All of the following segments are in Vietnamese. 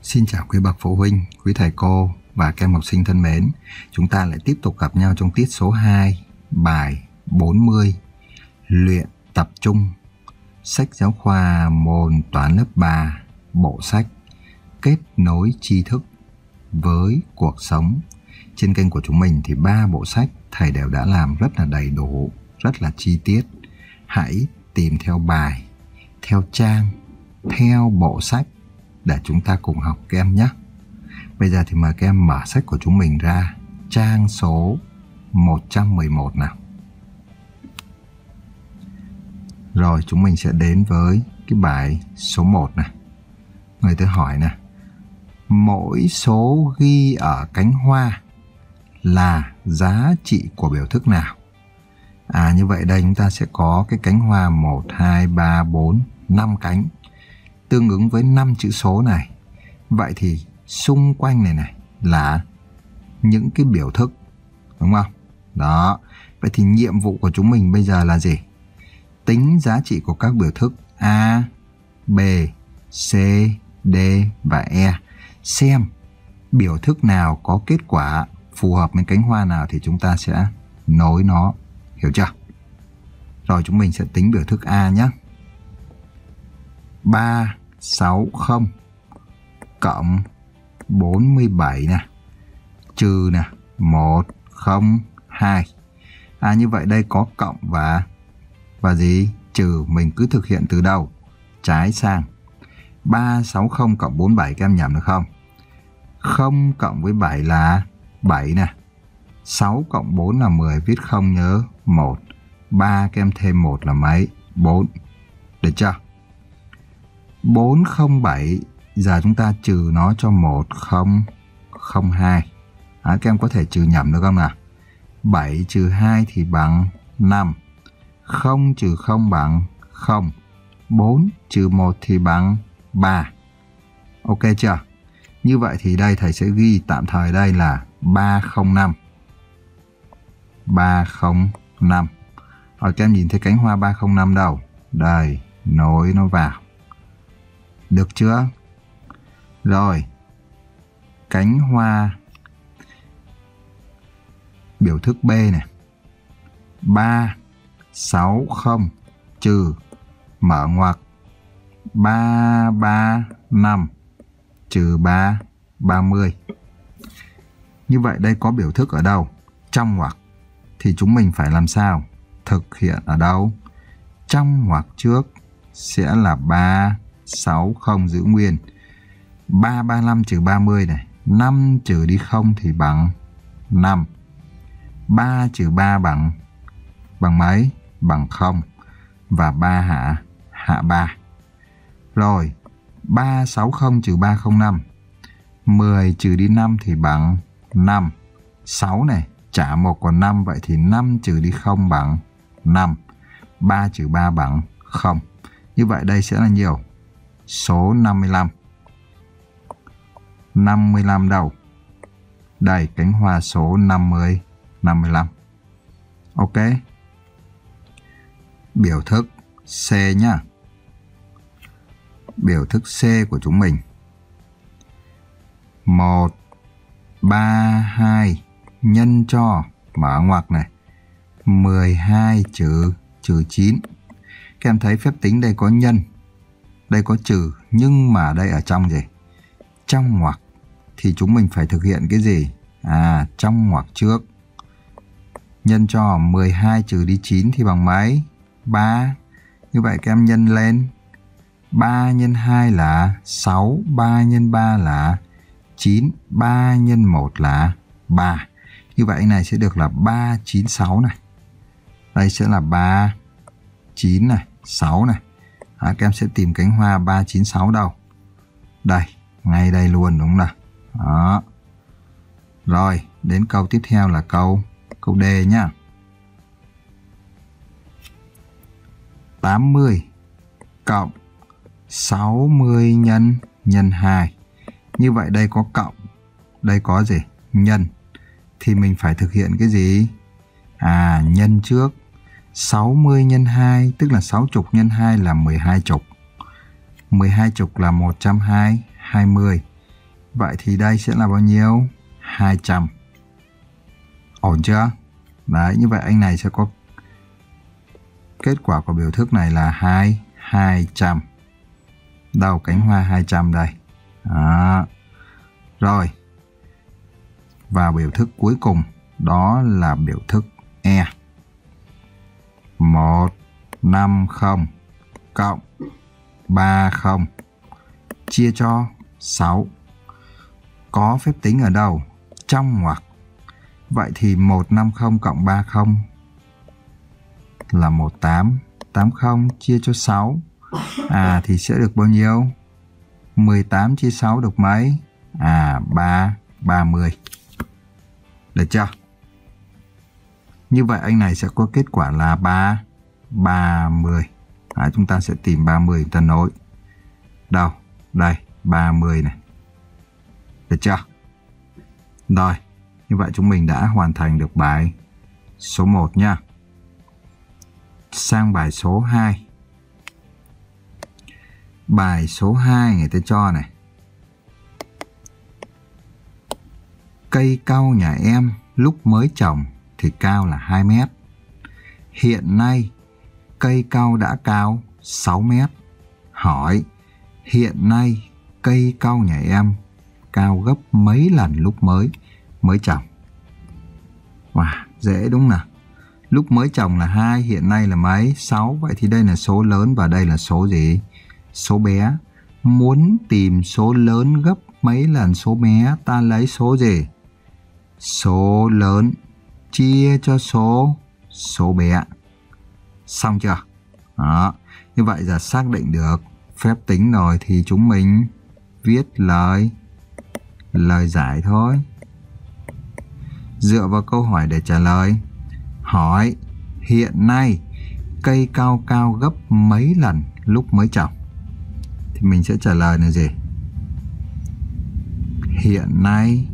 Xin chào quý bậc phụ huynh, quý thầy cô và các em học sinh thân mến. Chúng ta lại tiếp tục gặp nhau trong tiết số 2, bài 40, luyện tập trung, sách giáo khoa môn toán lớp 3, bộ sách Kết nối tri thức với cuộc sống. Trên kênh của chúng mình thì 3 bộ sách thầy đều đã làm rất là đầy đủ, rất là chi tiết. Hãy tìm theo bài, theo trang, theo bộ sách để chúng ta cùng học các em nhé. Bây giờ thì mời các em mở sách của chúng mình ra trang số 111 nào. Rồi chúng mình sẽ đến với cái bài số 1 này. Người ta hỏi nè, mỗi số ghi ở cánh hoa là giá trị của biểu thức nào? Như vậy đây chúng ta sẽ có cái cánh hoa 1, 2, 3, 4, 5 cánh, tương ứng với 5 chữ số này. Vậy thì xung quanh này là những cái biểu thức, đúng không? Đó. Vậy thì nhiệm vụ của chúng mình bây giờ là gì? Tính giá trị của các biểu thức A, B, C, D và E. Xem biểu thức nào có kết quả phù hợp với cánh hoa nào thì chúng ta sẽ nối nó. Hiểu chưa? Rồi chúng mình sẽ tính biểu thức A nhé. 360 cộng 47 nè, trừ nè 102. Như vậy đây có cộng và gì? Trừ, mình cứ thực hiện từ đâu? Trái sang. 360 cộng 47 các em nhầm được không? 0 cộng với 7 là 7 nè. 6 cộng 4 là 10, viết 0 nhớ 1. 3 các em thêm 1 là mấy? 4. Được chưa? 407, giờ chúng ta trừ nó cho 1002. Các em có thể trừ nhầm được không nào? 7 trừ 2 thì bằng 5. 0 trừ 0 bằng 0. 4 trừ 1 thì bằng 3. Ok chưa? Như vậy thì đây thầy sẽ ghi tạm thời đây là 305. 305. Rồi các em nhìn thấy cánh hoa 305 đâu? Đây, nối nó vào. Được chưa? Rồi, cánh hoa biểu thức B này. 360 trừ mở ngoặc 335 trừ 30. Như vậy đây có biểu thức ở đâu? Trong ngoặc. Thì chúng mình phải làm sao? Thực hiện ở đâu? Trong ngoặc trước sẽ là 360 giữ nguyên. 335 trừ 30 này. 5 trừ đi 0 thì bằng 5. 3 trừ 3 bằng mấy? Bằng 0. Và 3 hạ 3. Rồi, 360 trừ 305. 10 trừ đi 5 thì bằng 5. 6 này, trả 1 còn 5, vậy thì 5 trừ đi 0 bằng 5. 3 trừ 3 bằng 0. Như vậy đây sẽ là nhiều? Số 55. 55 đâu? Đây, cánh hoa số 55. Ok. Biểu thức C nhá. Biểu thức C của chúng mình. 132 nhân cho mở ngoặc này 12 trừ 9. Các em thấy phép tính đây có nhân, đây có trừ, nhưng mà đây ở trong gì? Trong ngoặc. Thì chúng mình phải thực hiện cái gì? Trong ngoặc trước. Nhân cho 12 trừ đi 9 thì bằng mấy? 3. Như vậy các em nhân lên. 3 nhân 2 là 6, 3 nhân 3 là 9, 3 nhân 1 là 3. Như vậy này sẽ được là 396 này. Đây sẽ là 39 này, 6 này. Các em sẽ tìm cánh hoa 396 đâu? Đây, ngay đây luôn đúng không nào? Đó. Rồi, đến câu tiếp theo là câu D nhá. 80 cộng 60 nhân 2. Như vậy đây có cộng, đây có gì? Nhân. Thì mình phải thực hiện cái gì? Nhân trước. 60 nhân 2 tức là 60 nhân 2 là 12 chục. 12 chục là 120. Vậy thì đây sẽ là bao nhiêu? 200. Ổn chưa? Đấy, như vậy anh này sẽ có kết quả của biểu thức này là 200. Đâu cánh hoa 200 đây. Đó. Rồi. Và biểu thức cuối cùng đó là biểu thức E. 150 cộng 30 chia cho 6. Có phép tính ở đâu? Trong ngoặc. Vậy thì 150 cộng 30 là 1880 chia cho 6. Thì sẽ được bao nhiêu? 18 chia 6 được mấy? 30. Được chưa? Như vậy anh này sẽ có kết quả là 30. Chúng ta sẽ tìm 30 chúng ta nối. Đâu? Đây, 30 này. Được chưa? Rồi, như vậy chúng mình đã hoàn thành được bài số 1 nha. Sang bài số 2. Bài số 2 người ta cho này. Cây cau nhà em lúc mới trồng thì cao là 2 mét. Hiện nay cây cau đã cao 6 mét. Hỏi hiện nay cây cau nhà em cao gấp mấy lần lúc mới trồng? Dễ đúng nào. Lúc mới trồng là 2, hiện nay là mấy? 6. Vậy thì đây là số lớn và đây là số gì? Số bé. Muốn tìm số lớn gấp mấy lần số bé, ta lấy số gì? Số lớn chia cho số bé. Xong chưa? Đó. Như vậy giờ xác định được phép tính rồi thì chúng mình viết lời giải thôi. Dựa vào câu hỏi để trả lời. Hỏi hiện nay cây cau cao gấp mấy lần lúc mới trồng? Thì mình sẽ trả lời là gì? Hiện nay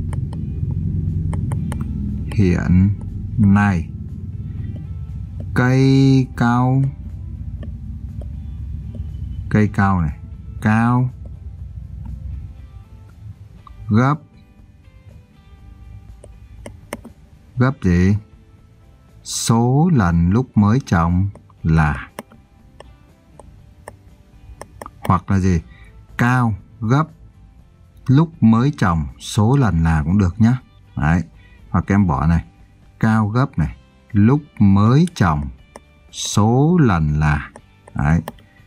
cây cau này cao gấp gì? Số lần lúc mới trồng là, hoặc là gì? Cao gấp lúc mới trồng số lần là cũng được nhá. Đấy. Hoặc em bỏ này, cao gấp này lúc mới trồng số lần là. Đấy.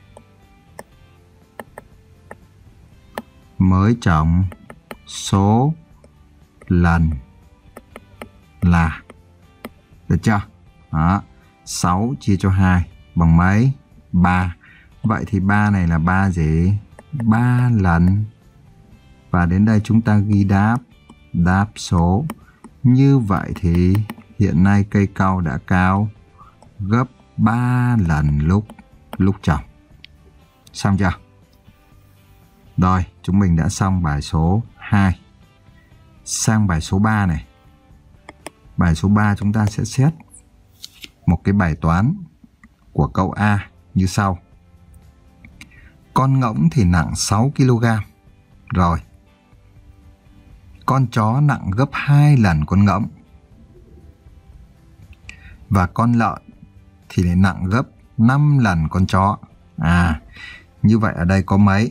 Mới trồng số lần là. Được chưa? Đó. 6 chia cho 2 bằng mấy? 3. Vậy thì 3 này là 3 gì? 3 lần. Và đến đây chúng ta ghi đáp số. Như vậy thì hiện nay cây cau đã cao gấp 3 lần lúc trồng. Xong chưa? Rồi, chúng mình đã xong bài số 2. Sang bài số 3 này. Bài số 3 chúng ta sẽ xét một cái bài toán của câu A như sau. Con ngỗng thì nặng 6 kg. Rồi. Con chó nặng gấp 2 lần con ngỗng. Và con lợn thì lại nặng gấp 5 lần con chó. Như vậy ở đây có mấy?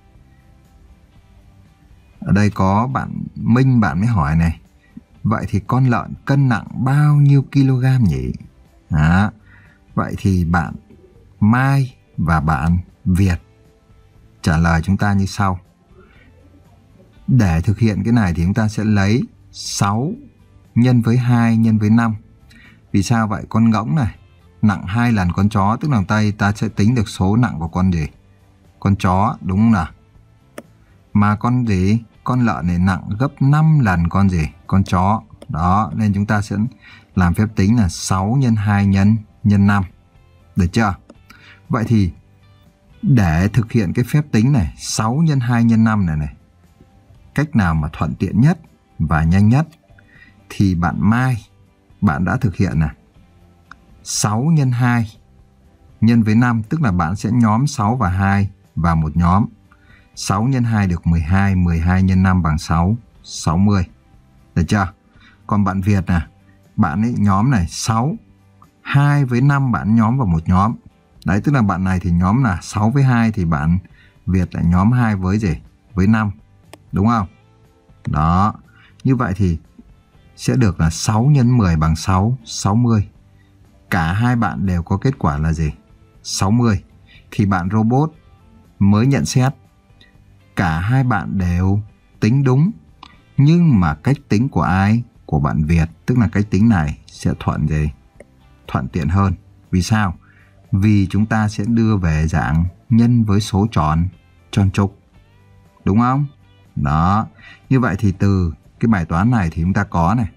Ở đây có bạn Minh, bạn mới hỏi này. Vậy thì con lợn cân nặng bao nhiêu kg nhỉ? Vậy thì bạn Mai và bạn Việt trả lời chúng ta như sau. Để thực hiện cái này thì chúng ta sẽ lấy 6 nhân với 2 nhân với 5. Vì sao vậy? Con ngỗng này nặng 2 lần con chó, tức là ta sẽ tính được số nặng của con gì? Con chó, đúng không nào? Mà con gì? Con lợn này nặng gấp 5 lần con gì? Con chó. Đó, nên chúng ta sẽ làm phép tính là 6 nhân 2 nhân 5. Được chưa? Vậy thì để thực hiện cái phép tính này 6 nhân 2 nhân 5 này, cách nào mà thuận tiện nhất và nhanh nhất thì bạn Mai, bạn đã thực hiện này. 6 nhân 2 nhân với 5, tức là bạn sẽ nhóm 6 và 2 vào một nhóm. 6 nhân 2 được 12, 12 nhân 5 bằng 6, 60. Được chưa? Còn bạn Việt nè, bạn ấy nhóm này 6, 2 với 5 bạn nhóm vào một nhóm. Đấy, tức là bạn này thì nhóm là 6 với 2 thì bạn Việt lại nhóm 2 với gì? Với 5. Đúng không? Đó. Như vậy thì sẽ được là 6 nhân 10 bằng 6, 60. Cả hai bạn đều có kết quả là gì? 60. Thì bạn robot mới nhận xét cả hai bạn đều tính đúng. Nhưng mà cách tính của ai? Của bạn Việt. Tức là cách tính này sẽ thuận gì? Thuận tiện hơn. Vì sao? Vì chúng ta sẽ đưa về dạng nhân với số tròn trục. Đúng không? Đó. Như vậy thì từ cái bài toán này thì chúng ta có này.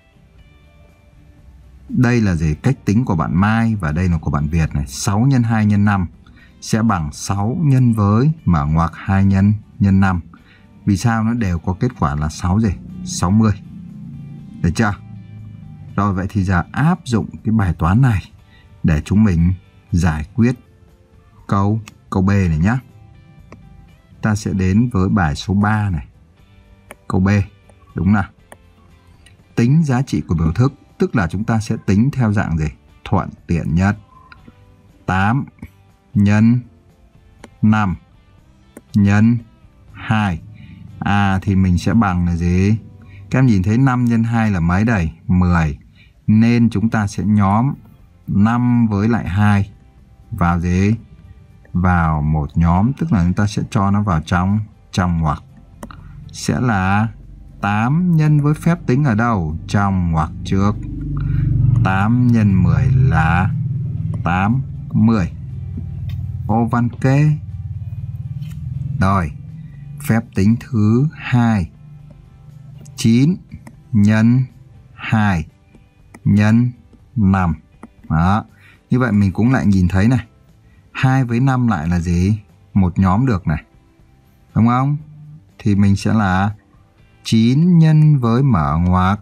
Đây là gì? Cách tính của bạn Mai và đây là của bạn Việt này. 6 nhân 2 nhân 5 sẽ bằng 6 nhân với mở ngoặc 2 nhân 5. Vì sao? Nó đều có kết quả là 6 gì? 60. Được chưa? Rồi vậy thì giờ áp dụng cái bài toán này để chúng mình giải quyết câu B này nhé. Ta sẽ đến với bài số 3 này. Câu B. Đúng nào? Tính giá trị của biểu thức. Tức là chúng ta sẽ tính theo dạng gì? Thuận tiện nhất. 8 nhân 5 nhân 2. Thì mình sẽ bằng là gì? Các em nhìn thấy 5 nhân 2 là mấy đây? 10. Nên chúng ta sẽ nhóm 5 với lại 2 vào gì? Vào một nhóm. Tức là chúng ta sẽ cho nó vào trong ngoặc. Sẽ là 8 nhân với phép tính ở đâu? Trong ngoặc trước. 8 nhân 10 là 80. Ô văn kê. Rồi, phép tính thứ 2. 9 nhân 2 nhân 5. Đó. Như vậy mình cũng lại nhìn thấy này. 2 với 5 lại là gì? Một nhóm được này. Đúng không? Thì mình sẽ là 9 nhân với mở ngoặc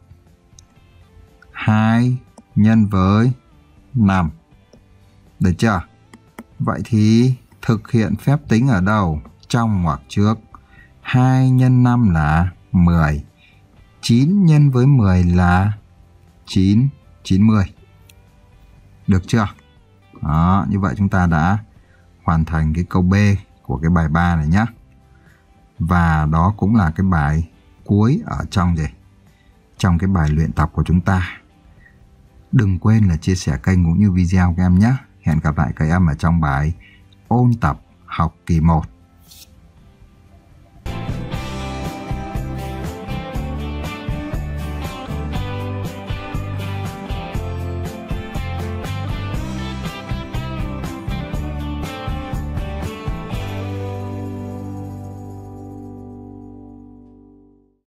2 nhân với 5. Được chưa? Vậy thì thực hiện phép tính ở đâu? Trong ngoặc trước. 2 nhân 5 là 10. 9 nhân với 10 là 90. Được chưa? Đó, như vậy chúng ta đã hoàn thành cái câu B của cái bài 3 này nhé. Và đó cũng là cái bài cuối ở trong gì? Trong cái bài luyện tập của chúng ta. Đừng quên là chia sẻ kênh cũng như video các em nhé. Hẹn gặp lại các em ở trong bài ôn tập học kỳ 1.